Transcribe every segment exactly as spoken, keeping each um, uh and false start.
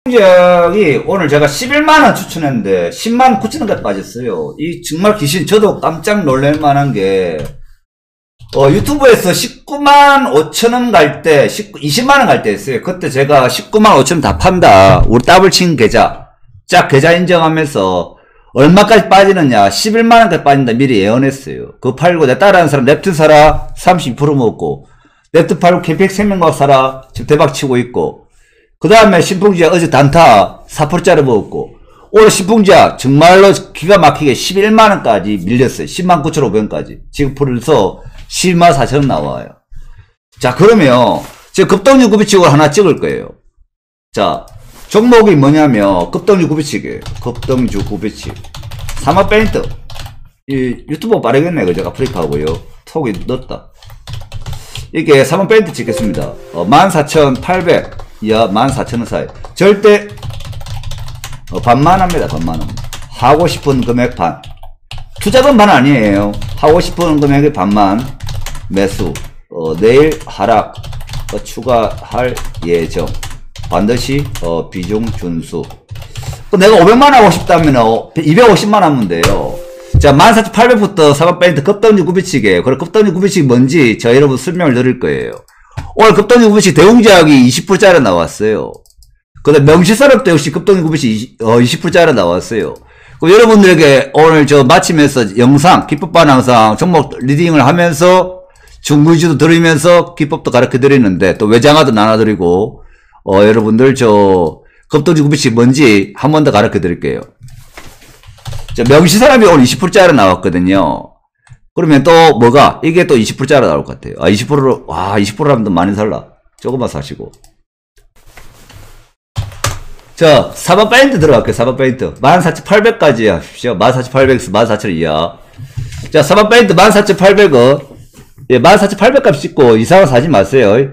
신풍적이 오늘 제가 십일만 원 추천했는데 십만 구천 원까지 빠졌어요. 이 정말 귀신, 저도 깜짝 놀랄 만한 게, 어, 유튜브에서 십구만 오천 원 갈 때, 이십만 원 갈 때 했어요. 그때 제가 십구만 오천 원 다 판다. 우리 더블 친 계좌. 짝 계좌 인정하면서 얼마까지 빠지느냐, 십일만 원까지 빠진다 미리 예언했어요. 그거 팔고 내 따라하는 사람 랩트 사라 삼십 퍼센트 먹고, 랩트 팔고 캠핑 생명과학 사라 지금 대박 치고 있고, 그 다음에 신풍지약 어제 단타 사 퍼센트짜리 먹었고, 오늘 신풍지약 정말로 기가 막히게 십일만 원까지 밀렸어요. 십만 구천오백 원까지. 지금 벌써 십만 사천 원 나와요. 자, 그러면 제가 급등주 구비칙을 하나 찍을 거예요. 자, 종목이 뭐냐면 급등주 구비칙이에요. 급등주 구비칙. 사마페인트. 이 유튜브 빠르겠네, 그죠? 아프리카하고요. 톡이 넣었다. 이게 사마페인트 찍겠습니다. 어, 만 사천팔백 이하 만 사천 원 사이. 절대 어, 반만 합니다. 반만 합니다. 하고 싶은 금액 반. 투자금 반 아니에요. 하고 싶은 금액의 반만 매수. 어, 내일 하락 어, 추가할 예정. 반드시 어, 비중 준수. 어, 내가 오백만 하고 싶다면 어, 이백오십만 하면 돼요. 자, 만 사천팔백부터 사과페인트 급등주 구비칙이에요. 그럼 급등주 구비칙이 뭔지 저 여러분 설명을 드릴 거예요. 오늘 급등주 구비칙 대웅제약이 이십 퍼센트짜리 나왔어요. 그 다음 명시산업도 역시 급등주 구비칙 이십, 어, 이십 퍼센트짜리 나왔어요. 그럼 여러분들에게 오늘 저 마치면서 영상, 기법반 항상 종목 리딩을 하면서 중구지도 들으면서 기법도 가르쳐 드리는데 또 외장하도 나눠드리고, 어, 여러분들 저 급등주 구비칙 뭔지 한 번 더 가르쳐 드릴게요. 자, 명시산업이 오늘 이십 퍼센트짜리 나왔거든요. 그러면 또 뭐가? 이게 또 이십 퍼센트짜리 나올 것 같아요. 아, 이십 퍼센트로, 와, 이십 퍼센트라면 더 많이 살라. 조금만 사시고. 자, 사바페인트 들어갈게요. 사바페인트. 만 사천팔백까지 하십시오. 만 사천팔백에서 만 사천 원 이하. 자, 사바페인트 만 사천팔백 원. 예, 만 사천팔백 값 찍고 이상한 사지 마세요.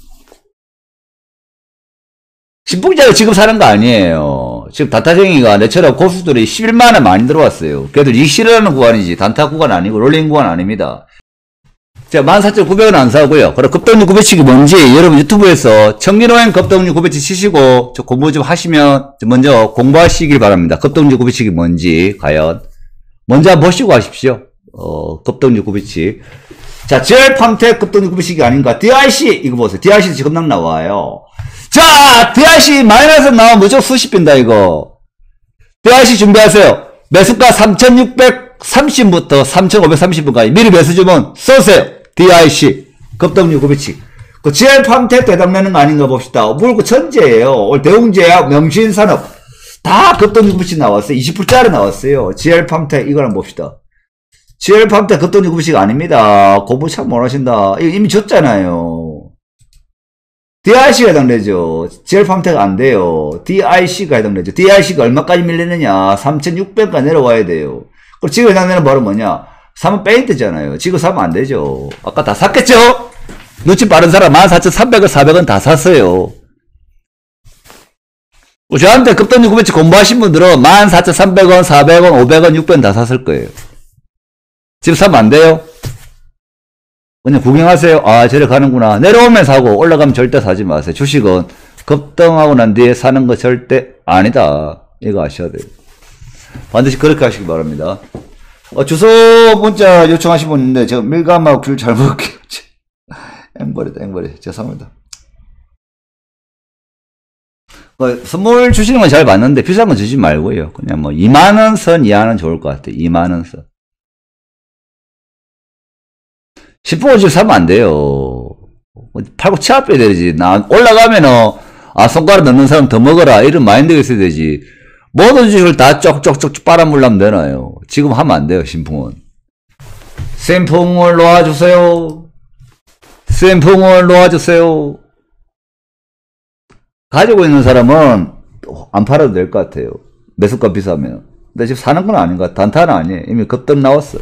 신풍제가 지금 사는 거 아니에요. 지금 단타쟁이가 내처럼 고수들이 십일만 원 많이 들어왔어요. 걔들 이 싫어하는 구간이지 단타 구간 아니고 롤링 구간 아닙니다. 자, 만 사천구백 원 안 사고요. 그럼 급등주 구비칙이 뭔지 여러분 유튜브에서 청기노행 급등주 구비칙 치시고 저 공부 좀 하시면 먼저 공부하시길 바랍니다. 급등주 구비칙이 뭔지 과연 먼저 한번 보시고 하십시오. 어, 급등주 구비칙. 자, 지엘팜텍 급등주 구비칙이 아닌가. 디아이씨 이거 보세요. 디아이씨 지금 막 나와요. 자, 디아이씨 마이너스 나오면 무조건 수십 빈다 이거. 디아이씨 준비하세요. 매수가 삼천육백삼십부터 삼천오백삼십 원까지 미리 매수 주문 쏘세요. 디아이씨 급등주 구비칙. 그 지엘팜텍 대당내는 거 아닌가 봅시다. 물고 천재예요. 오늘 대웅제약, 명신산업 다 급등주 구비칙 나왔어요. 이십 퍼센트짜리 나왔어요. 지엘팜텍 이거 한번 봅시다. 지엘팜텍 급등주 구비칙 아닙니다. 공부 참 못하신다. 이거 이미 줬잖아요. 디아이씨가 해당되죠. 지엘팜텍 안 돼요. 디아이씨가 해당되죠. 디아이씨가 얼마까지 밀리느냐. 삼천육백까지 내려와야 돼요. 그리고 지금 해당되는 바로 뭐냐. 사면 페인트잖아요. 지금 사면 안 되죠. 아까 다 샀겠죠? 눈치 빠른 사람 만 사천삼백 원, 사백 원 다 샀어요. 저한테 급등주 구비칙 공부하신 분들은 만 사천삼백 원, 사백 원, 오백 원, 육백 원 다 샀을 거예요. 지금 사면 안 돼요? 그냥 구경하세요. 아, 저래 가는구나. 내려오면 사고 올라가면 절대 사지 마세요. 주식은 급등하고 난 뒤에 사는 거 절대 아니다. 이거 아셔야 돼요. 반드시 그렇게 하시기 바랍니다. 어, 주소 문자 요청하신 분 있는데 제가 밀감하고 귤 잘 먹을게요. 앵벌이다 앵벌이. 죄송합니다. 어, 선물 주시는 건 잘 봤는데 비싼 건 주지 말고요. 그냥 뭐 이만 원 선 이하는 좋을 것 같아요. 이만 원 선. 신풍을 사면 안 돼요. 팔고 치아 빼야 되지. 나 올라가면은 아 손가락 넣는 사람 더 먹어라 이런 마인드가 있어야 되지. 모든 주식을 다 쪽쪽쪽 빨아물려면 되나요? 지금 하면 안 돼요. 신풍은. 신풍을 놓아주세요. 신풍을 놓아주세요. 가지고 있는 사람은 안 팔아도 될 것 같아요. 매수가 비싸면. 근데 지금 사는 건 아닌 것 같아. 단타는 아니에요. 이미 급등 나왔어.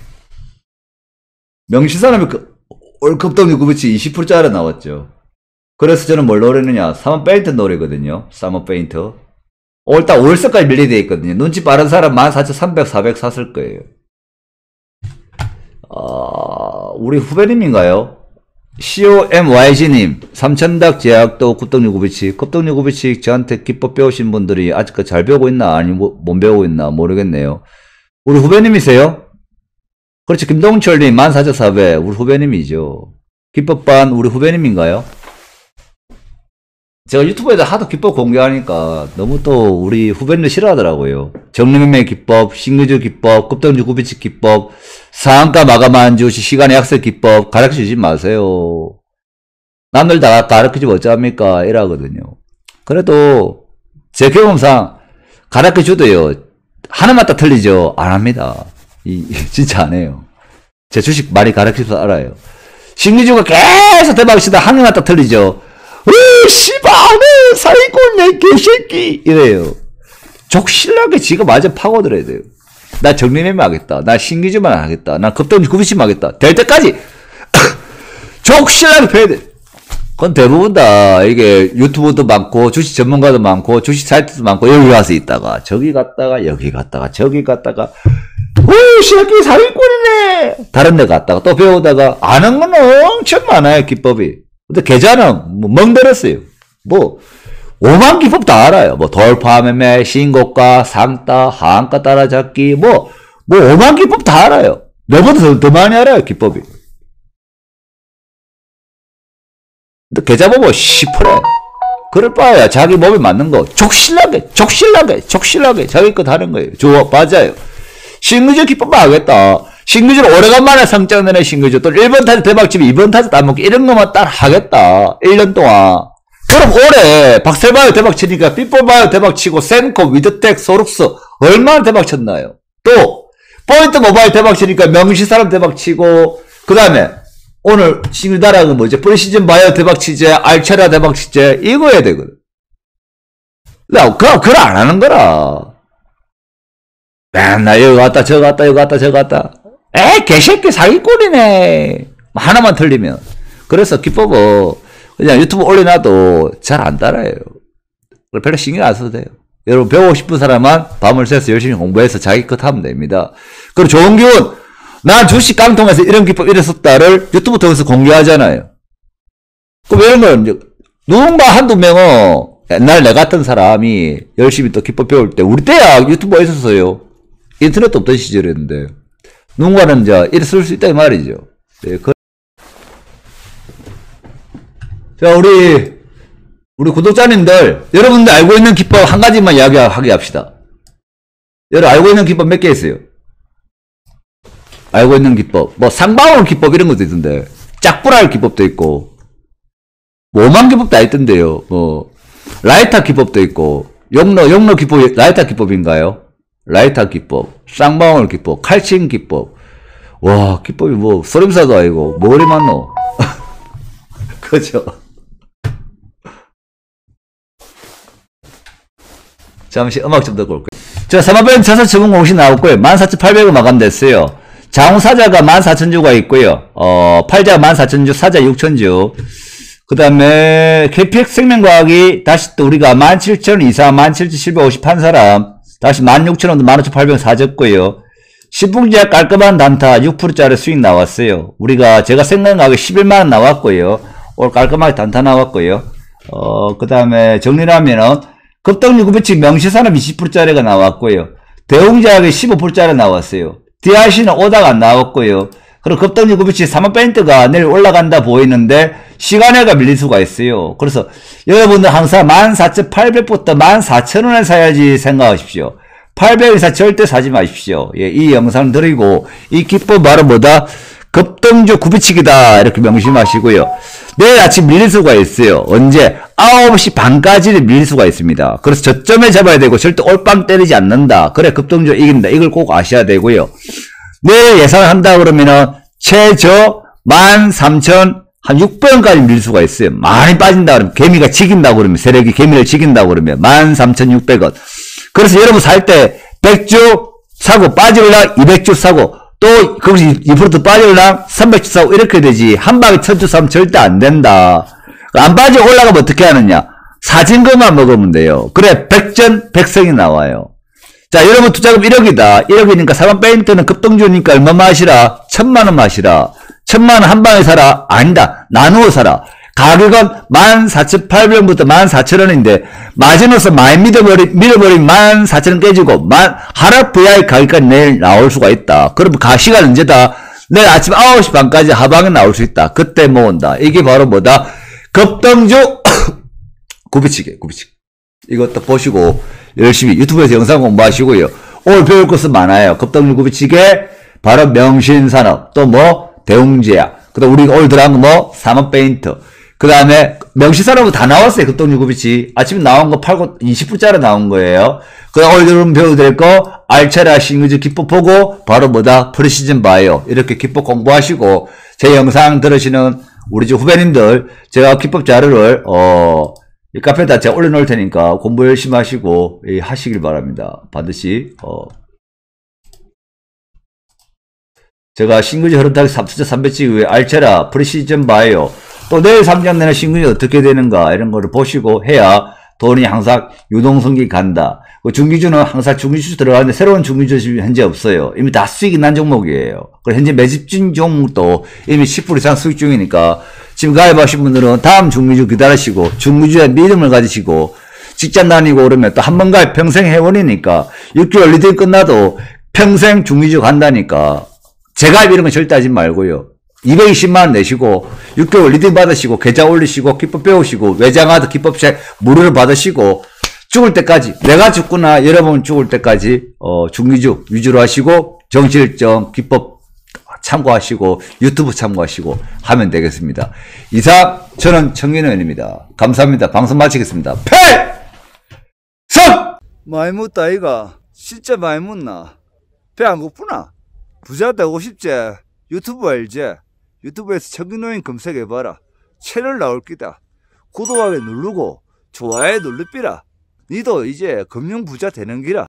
명시산업이 그, 올 급등주 구비칙 이십 퍼센트짜리 나왔죠. 그래서 저는 뭘 노리느냐. 사모페인트 노리거든요. 사모페인트. 오늘 딱 오일선까지 밀리되어 있거든요. 눈치 빠른 사람 만 사천삼백, 사백 샀을 거예요. 아, 우리 후배님인가요? 씨오엠와이지님, 삼천닭 제약도 급등류 구비칙, 급등류 구비칙 저한테 기법 배우신 분들이 아직까지 잘 배우고 있나, 아니, 뭐, 못 배우고 있나, 모르겠네요. 우리 후배님이세요? 그렇지, 김동철님, 만 사천사백, 우리 후배님이죠. 기법반, 우리 후배님인가요? 제가 유튜브에다 하도 기법 공개하니까 너무 또 우리 후배님들 싫어하더라고요. 정리매매 기법, 신규주 기법, 급등주 구비칙 기법, 상한가 마감한 주 시간의 약세 기법 가르쳐주지 마세요. 남들 다 가르쳐주면 어쩌합니까? 이러거든요. 그래도 제 경험상 가르쳐줘도요. 하나마다 틀리죠. 안 합니다. 이, 진짜 안 해요. 제 주식 많이 가르쳐서 알아요. 신규주가 계속 대박치다 하나마다 틀리죠. 으, 씨발, 네, 사기꾼, 개새끼! 이래요. 족실나게 지가 맞아 파고들어야 돼요. 나 정리매매 하겠다. 나 신기주만 하겠다. 나 급등주 구비침 하겠다. 될 때까지! 족실나게 패야 돼. 그건 대부분 다, 이게 유튜브도 많고, 주식 전문가도 많고, 주식 사이트도 많고, 여기 가서 있다가, 저기 갔다가, 여기 갔다가, 저기 갔다가, 오, 새끼 사기꾼이네! 다른 데 갔다가, 또 배우다가, 아는 건 엄청 많아요, 기법이. 근데 계좌는 뭐 멍들었어요. 뭐 오만 기법 다 알아요. 뭐 돌파매매, 신고가, 상따, 하한가 따라잡기, 뭐 뭐 오만 기법 다 알아요. 내보다 더, 더 많이 알아요, 기법이. 근데 계좌 보고 시퍼래. 그럴 바에야 자기 몸에 맞는 거 족실나게, 족실나게, 족실나게 자기 것 하는 거예요. 좋아, 맞아요. 신규주 기법만 하겠다. 신규주로 오래간만에 성장되는 신규주, 또 일 번 타자 대박치면 이 번 타자 따먹기, 이런 것만 따라 하겠다. 일 년 동안. 그럼 올해 박셀바이오 대박치니까 삐뽀바이오 대박치고, 센코, 위드텍, 소룩스, 얼마나 대박쳤나요? 또, 포인트 모바일 대박치니까 명시사람 대박치고, 그 다음에, 오늘 신규다라는 뭐지? 프리시즌 바이오 대박치제, 알체라 대박치제, 이거 해야 되거든. 야, 그, 그걸 안 하는 거라. 맨날 여기 갔다, 저기 갔다, 여기 갔다, 저기 갔다. 에이, 개새끼 사기꾼이네. 하나만 틀리면. 그래서 기법은 그냥 유튜브 올려놔도 잘 안 따라요. 별로 신경 안 써도 돼요. 여러분 배우고 싶은 사람만 밤을 새서 열심히 공부해서 자기 것 하면 됩니다. 그리고 좋은 기운. 난 주식 깡통에서 이런 기법 이래 썼다를 유튜브 통해서 공개하잖아요. 그럼 이런 걸 누군가 한두 명은 옛날 내 같은 사람이 열심히 또 기법 배울 때 우리 때야 유튜브가 있었어요. 인터넷도 없던 시절이었는데 누군가는 이제 이래 쓸 수 있다 이 말이죠. 네, 그... 자, 우리 우리 구독자님들, 여러분들 알고 있는 기법 한 가지만 이야기하게 합시다. 여러분 알고 있는 기법 몇 개 있어요? 알고 있는 기법, 뭐 상방울 기법 이런 것도 있던데, 짝불알 기법도 있고, 뭐 오만 기법 다 있던데요. 뭐 라이터 기법도 있고, 용로 용로 기법 라이터 기법인가요? 라이터 기법, 쌍방울 기법, 칼침 기법. 와, 기법이 뭐 소림사도 아니고 뭐리 많노? 그죠? 잠시 음악 좀 듣고 올게요. 자, 사마변 자사 처분 공시 나왔고요. 만 사천팔백 원 마감됐어요. 장사자가 만 사천 주가 있고요. 어, 팔자가 만 사천 주, 사자 육천 주. 그 다음에 케이피엑스 생명과학이 다시 또 우리가 만 칠천 원 이상, 만 칠천칠백오십한 사람 다시 만 육천 원도 만 오천팔백 원 사줬고요. 신풍제약 깔끔한 단타 육 퍼센트짜리 수익 나왔어요. 우리가 제가 생각하기 십일만 원 나왔고요. 오늘 깔끔하게 단타 나왔고요. 어, 그 다음에 정리하면은 급등류 구비칙 명시산업 이십 퍼센트짜리가 나왔고요. 대웅제약이 십오 퍼센트짜리 나왔어요. 디아이씨는 오다가 안 나왔고요. 그리고 급등류 구비칙 삼만 포인트가 내일 올라간다 보이는데 시간에가 밀릴 수가 있어요. 그래서 여러분들 항상 만 사천팔백부터 만 사천 원에 사야지 생각하십시오. 팔백 이상 절대 사지 마십시오. 예, 이 영상 드리고 이 기법 바로 뭐다? 급등주 구비칙이다 이렇게 명심하시고요. 내일 아침 밀릴 수가 있어요. 언제? 아홉 시 반까지는 밀릴 수가 있습니다. 그래서 저점에 잡아야 되고 절대 올빵 때리지 않는다. 그래 급등주 이긴다. 이걸 꼭 아셔야 되고요. 내일 예상한다 그러면은 최저 만 삼천 한 육백 원까지 밀릴 수가 있어요. 많이 빠진다 그러면 개미가 지긴다 그러면 세력이 개미를 지긴다 그러면 만 삼천육백 원. 그래서 여러분 살 때 백 주 사고 빠질랑 이백 주 사고 또 거기서 이 퍼센트 빠질랑 삼백 주 사고 이렇게 되지. 한 방에 천 주 사면 절대 안 된다. 안 빠지고 올라가면 어떻게 하느냐? 사진 것만 먹으면 돼요. 그래 백전 백성이 나와요. 자, 여러분 투자금 일억이다. 일억이니까 사만 포인트는 급등주니까 얼마 마시라? 천만 원 마시라. 천만 원 한 방에 사라. 아니다. 나누어 사라. 가격은 만 사천팔백 원부터 만 사천 원인데 마지노선 많이 밀어버린, 밀어버린 만 사천 원 깨지고 만, 하락 브이아이 가격까지 내일 나올 수가 있다. 그럼 가 시간 언제다? 내일 아침 아홉 시 반까지 하방에 나올 수 있다. 그때 모은다. 이게 바로 뭐다? 급등주 굽이치기, 굽이치기. 이것도 보시고 열심히 유튜브에서 영상 공부하시고요. 오늘 배울 것은 많아요. 급등주 굽이치기, 바로 명신산업, 또 뭐 대웅제약, 그 다음 우리가 오늘 들어간 거 뭐 삼업페인트, 그 다음에 명신산업은 다 나왔어요. 급등주 굽이치기. 아침에 나온 거 팔고 이십 분짜리 나온 거예요. 그 다음 오늘 여러분 배워도 될 거 알체라 싱글즈 기법 보고 바로 뭐다? 프리시즌 바이오. 이렇게 기법 공부하시고 제 영상 들으시는 우리 집 후배님들 제가 기법 자료를 어 이 카페에다 제가 올려놓을 테니까 공부 열심히 하시고 예, 하시길 바랍니다. 반드시 어 제가 싱글즈 흐름타기 삼수자 삼배치 이후에 알체라 프리시즌 바이오 또 내일 상장되는 싱글즈 어떻게 되는가 이런 거를 보시고 해야 돈이 항상 유동성이 간다. 그 중기주는 항상 중기주 들어가는데 새로운 중기주 현재 없어요. 이미 다 수익이 난 종목이에요. 그리고 현재 매집 중 종목도 이미 십 퍼센트 이상 수익 중이니까 지금 가입하신 분들은 다음 중기주 기다리시고 중기주에 믿음을 가지시고 직장 다니고 그러면 또 한 번 가입 평생 회원이니까 육 개월 리딩 끝나도 평생 중기주 간다니까 재가입 이런 거 절대 하지 말고요. 이백이십만 원 내시고 육 개월 리딩 받으시고 계좌 올리시고 기법 배우시고 외장하드 기법책 무료로 받으시고 죽을 때까지 내가 죽거나 여러분 죽을 때까지 어 중기주 위주로 하시고 정실정 기법 참고하시고 유튜브 참고하시고 하면 되겠습니다. 이상 저는 청년의원입니다. 감사합니다. 방송 마치겠습니다. 패성! 많이 묻다 이가 진짜 많이 묻나? 배 안 고프나? 부자 되고 싶지? 유튜브 알지? 유튜브에서 청년의원 검색해봐라. 채널 나올 기다. 구독하기 누르고 좋아요 눌러삐라. 니도 이제 금융부자 되는 기라.